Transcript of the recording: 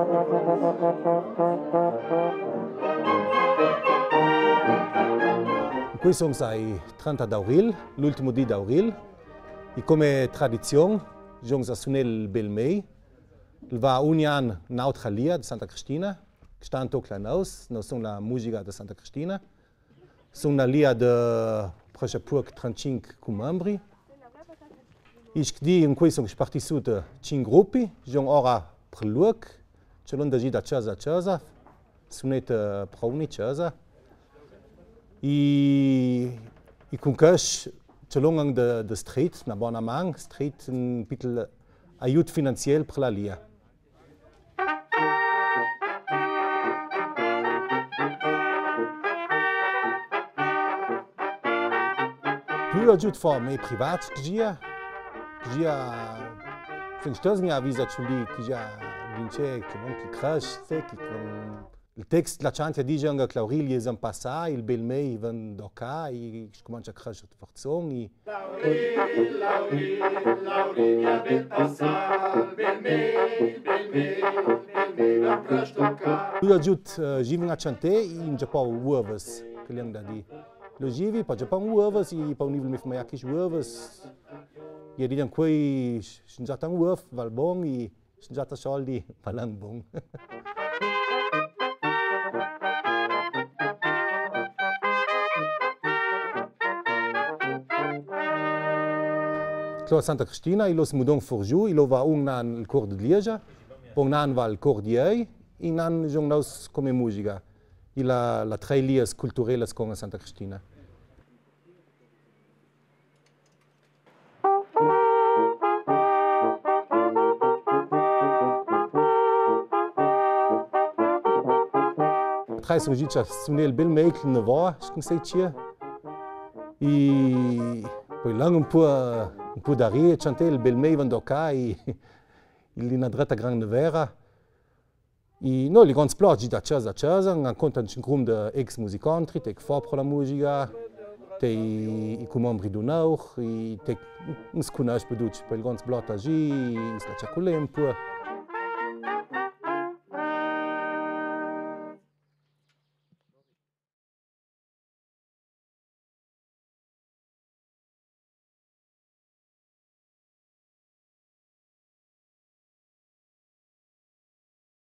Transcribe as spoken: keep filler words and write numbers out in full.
Qui sono il trenta d'avril, l'ultimo di d'avril, e come tradizione, giungo a suonare il Belmei. Va ogni anno un'altra lia di Santa Cristina, che sta anche noi, noi siamo la musica di Santa Cristina. Sono una lia di trentacinque membri. E in cui sono partecipato cinque gruppi, sono ora per l'uoc, c'è l'onda da casa a casa, suonate per ogni casa. E, e con questo c'è l'onda di street, una buona mano, street un piccolo aiuto finanziario per la lia. Più aiuto fa me privato che già, già fin stösni avvisa ciuli che già vince che non che crash, che con il testo la chante dice anche che l'Aurelie è passata, il Belmei va d'occa e comincia a crescere di forzazioni. L'Aurelie, l'Aurelie, l'Aurelie è passata, il Belmei, il Belmei, il Belmei va crescere d'occa. Più aiuto given a chantare in Giappone uovas, che liang da di. Lo givi, poi Giappone uovas e poi un livello mi fa che uovas. E di qui sono già un uovo, va buono e sono già soldi, va buono. A Santa Cristina, il si mudò for giù, il va un anno il cor di Lieja, un anno va il cor di Ei, e un anno giocano come musica. E la, la tre lias culturali con Santa Cristina. Tre sono già a suonare il Belmei, che non va, come si dice. E poi lang un po', un po' d'aria, chantare il Belmei van d'occa e il in adretta grande vera. E noi li grandi sploggi da casa a casa, incontrano un gruppo di ex musicanti, che fa per la musica, che i membri di noi, e che non si conosce più, poi il grandi sploggi, si lascia un po'.